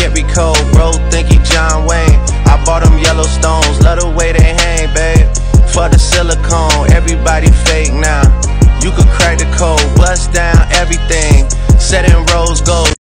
Henry Cole, bro, think he John Wayne. I bought them Yellowstones, love the way they hang, babe. For the silicone, everybody fake now. You could crack the code, bust down everything, set in rose gold.